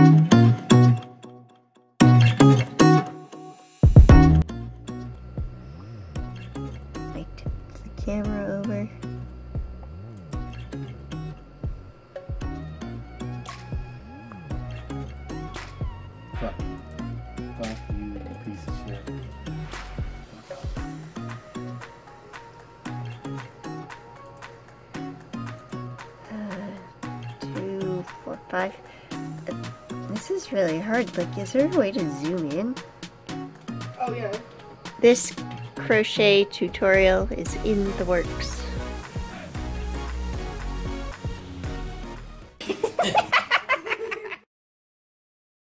I tipped the camera over. Fuck you, you piece of shit. 2, 4, 5. This is really hard. Like, is there a way to zoom in? Oh yeah. This crochet tutorial is in the works.